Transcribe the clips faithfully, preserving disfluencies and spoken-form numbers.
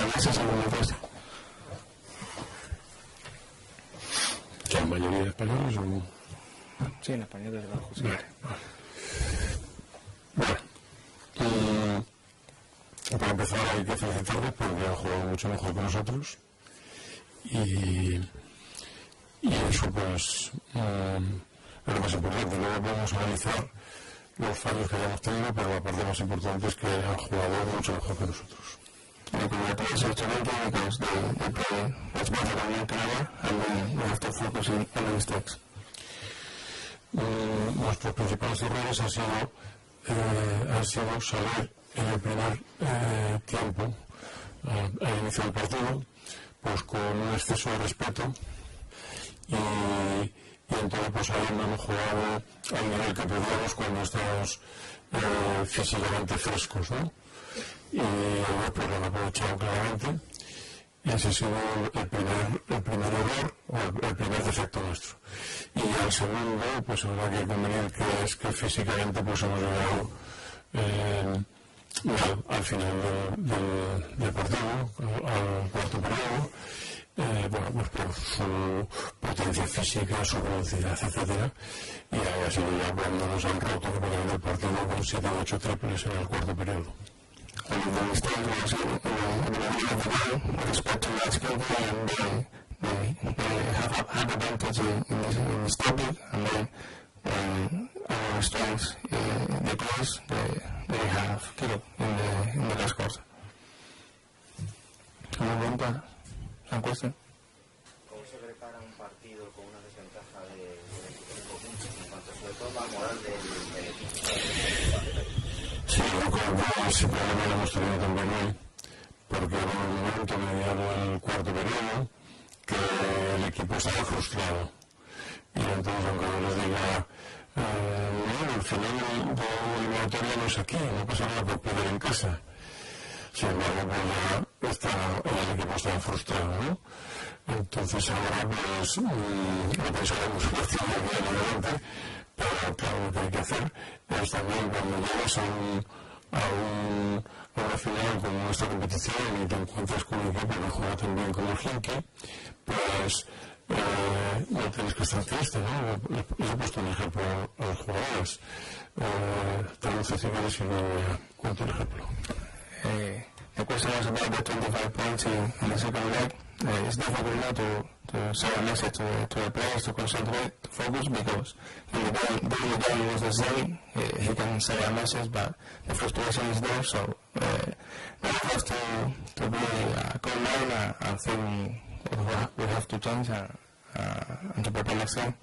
daneses en baloncesto. ¿La mayoría de españoles o no? Sí, en español desde abajo, sí. Vale, vale. Bueno, y para empezar hay que felicitarles porque han jugado mucho mejor que nosotros y, y eso pues um, es lo más importante. Luego podemos analizar los fallos que hayamos tenido, pero la parte más importante es que han jugado mucho mejor que nosotros. The community is instrumental because they, they play much better than we can ever, and then we have to focus on, on the mistakes. Mm, nuestros principales errores han sido, eh, han sido salir en el primer eh, tiempo, eh, al inicio del partido, pues con un exceso de respeto y, y entonces pues ahí no hemos jugado al nivel que podíamos cuando estamos eh, físicamente frescos, ¿no? Y pues lo han aprovechado claramente y ese ha sido el primer, el primer error o el, el primer defecto nuestro. Y el segundo, pues habrá que convenir que es que físicamente pues hemos llegado eh, al, al final del, del, del partido, al cuarto periodo, eh, bueno, pues por su potencia física, su velocidad, etcétera, y ahí ha sido ya cuando nos han roto el partido con siete o ocho triples en el cuarto periodo. And the mistake was in, in, in the beginning of the game with respect to last game, and they, they, they have had advantage in, in, the, in the stopping, and then when our strengths uh, decrease, they, they have killed in the, in the last quarter. ¿Alguna pregunta? ¿Una cuestión? ¿Cómo se prepara un partido con una desventaja de veinticinco puntos en cuanto sobre todo a la moral del, del equipo? Sí, yo creo que ese problema lo hemos tenido también hoy, porque hubo un momento mediado el cuarto periodo que el equipo estaba frustrado. Y entonces, aunque yo les diga, eh, bueno, al final de la eliminatoria no es aquí, no pasa nada por perder en casa. Sin embargo, pues ya está, el equipo estaba frustrado, ¿no? Entonces ahora, pues, mmm, lo pensaremos cuestión de aquí en adelante, pero claro, lo que hay que hacer es también cuando llegas a, un, a, un, a una final como esta competición y te encuentras con un equipo que juega tan bien como el Hinky, pues eh, no tienes que estar triste, ¿no? Les he puesto un ejemplo a los jugadores. Eh, traduce si quieres y luego cuento el ejemplo. Uh, the question was about the twenty-five points in, in the second leg. Uh, it's difficult now to, to send a message to, to the players to concentrate, to focus, because in the game, during the game was the same. Uh, he can say a message, but the frustration is there, so uh, now we have to, to be uh, calm down uh, and think what we have to change uh, uh, and to prepare next time.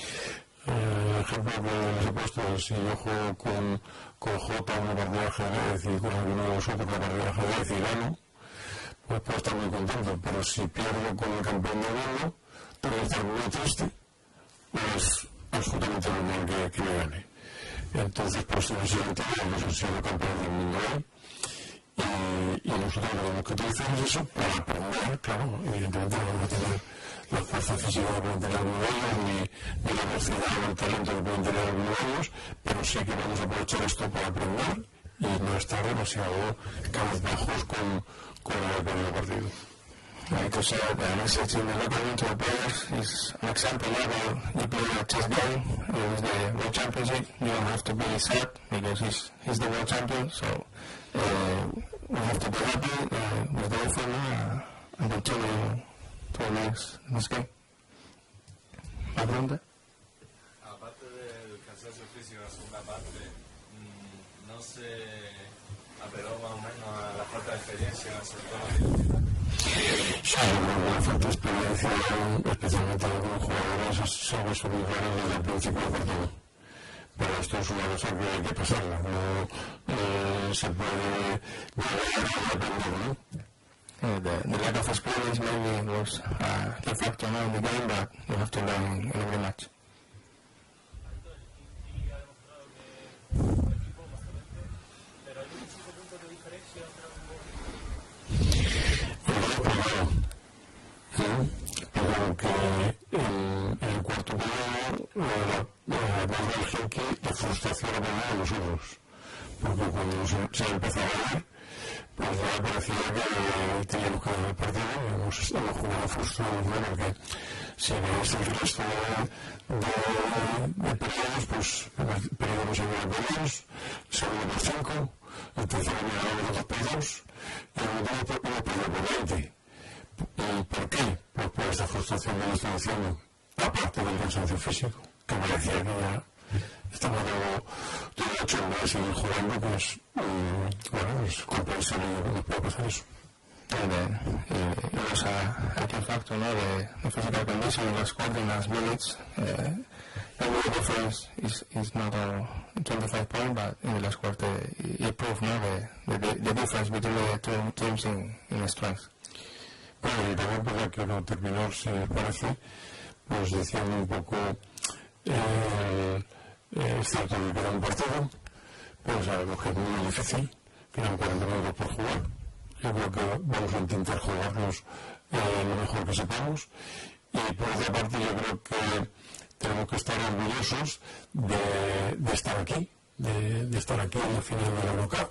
El ejemplo que les he puesto es si yo juego con, con J una partida de ajedrez y con alguno de vosotros una partida de ajedrez y gano, pues puedo estar muy contento, pero si pierdo con el campeón del mundo, tengo que estar muy triste, es absolutamente normal que, que me gane. Entonces, pues en ese sentido, hemos sido campeones del mundo hoy y, y nosotros tenemos que utilizar eso para aprender, claro, evidentemente no vamos a tener la fuerza física que pueden tener algunos de ellos, ni, ni la velocidad o el talento que pueden tener algunos de ellos, pero sí que vamos a aprovechar esto para aprender y no estar demasiado cabizbajos con, con el primer partido. Like to say the message in the locker room to the players is an example level. You play a chess game, it's the World Championship, you don't have to be sad because he's, he's the World Champion, so uh, we have to be happy uh, with the offer uh, and continue to the next, next game. ¿La pregunta? Aparte del cansancio físico en la segunda parte, ¿no se apeló más o menos a la falta de experiencia, sobre todo en la identidad? Sí, la falta de experiencia, especialmente en algunos jugadores, se ha visto muy claro desde el principio del partido. Pero esto es una cosa que hay que pasarla, no eh, se puede llegar a aprender, ¿no? Uh, the, the lack of experience maybe was uh, a factor now in the game, but you have to learn in every match. Pero que en el cuarto periodo la voz del Hinky, la frustración la ponía a nosotros, porque cuando se, se empezó a ganar pues ya parecía que teníamos que ganar el partido. Hemos, hemos jugado frustrados, bueno, que si veis el resto de, de, de periodos, pues el periodo nos lleva por dos, el segundo por cinco, el tercero me ha dado dos por dos, y el último hemos perdido por veinte. ¿Y por qué? Pues por esta frustración que nos está diciendo, aparte del cansancio físico, que parecía que ya estamos todo, todo hecho para seguir jugando, pues, um, bueno, es comprensible que nos pueda pasar eso. And then uh, it was a, a key factor, no? The, the physical condition of the squad in last minutes. Uh, and the difference is, is not a twenty-five point, but in the last quarter it, it proved, no? The, the, the difference between the two teams in, in strength. Bueno, y también para que no terminar, si les parece, pues diciendo un poco, eh, eh, es cierto que queda un partido, pero sabemos que es muy difícil, quedan cuarenta minutos por jugar. Yo creo que vamos a intentar jugarnos eh, lo mejor que sepamos, y por otra parte yo creo que tenemos que estar orgullosos de, de estar aquí, de, de estar aquí en la final de la Eurocup.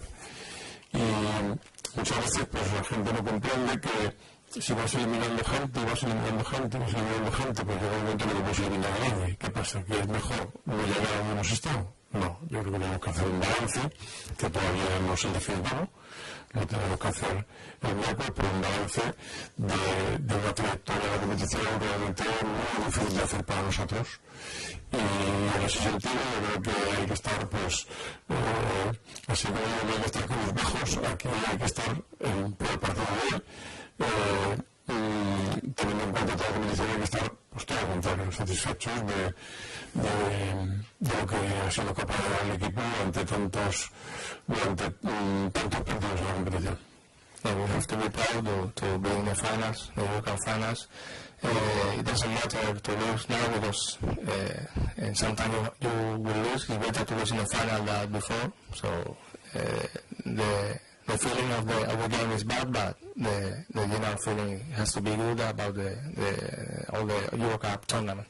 Y muchas veces pues la gente no comprende que si vas eliminando gente, vas eliminando gente, vas eliminando gente, pues llega un momento que no puedes eliminar a nadie. ¿Qué pasa? ¿Que es mejor no llegar a donde hemos estado? No, yo creo que tenemos que hacer un balance, que todavía no es el definitivo, no tenemos que hacer el miércoles, pero un balance de, de una trayectoria de la competición realmente muy difícil de hacer para nosotros. Y en ese sentido yo creo que hay que estar, pues, eh, así como hay que estar con los bajos, aquí hay que estar en, por el partido de hoy. Eh, y teniendo en cuenta toda la competición hay que estar, pues todo lo contrario, satisfechos de, de, de lo que ha sido capaz de dar el equipo durante tantos, durante um, tantos partidos de la competición. Yeah, we have to be proud to, to be in the finals, the World Cup finals. Uh, it doesn't matter to lose now because uh, and sometimes you, you will lose. It's better to lose in the final than before. So uh, the the feeling of the of the game is bad, but the the general feeling has to be good about the the all the Euro Cup tournament.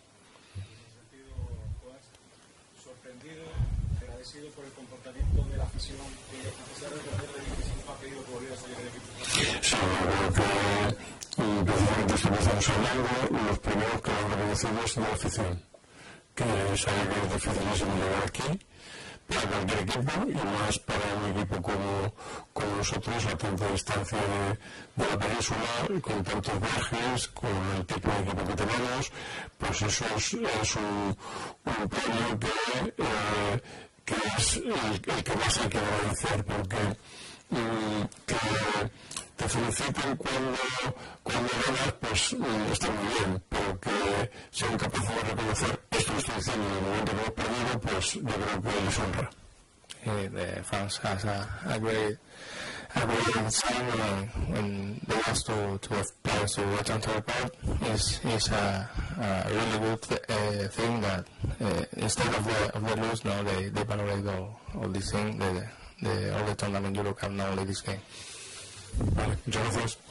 Sorprendido, agradecido por el comportamiento de la afición que a pesar de perder el equipo ha pedido que volviera a salir del equipo. Sí, creo que precisamente esto que estamos hablando, los primeros que lo han reconocido es la afición, que sabe que es dificilísimo llegar aquí para cualquier equipo y más para un equipo como, como nosotros a tanta distancia de, de la península, con tantos viajes, con el tipo de equipo que tenemos, pues eso es, es un, un premio que, eh, que es el, el que más hay que agradecer, porque mm, que te feliciten cuando, cuando ganas, pues mm, está muy bien, pero que sean capaces de reconocer esto que estoy diciendo en el momento que hemos perdido, pues yo creo que les honra. Uh, the France has a, a great a great sign when, when they ask to, to the players to return to the court. It's, it's a, a really good th- uh, thing that uh, instead of the, of the lose, no, they, they valorate all, all these things, the, the, all the tournament Euro Cup, not only this game. Vale, muchas gracias.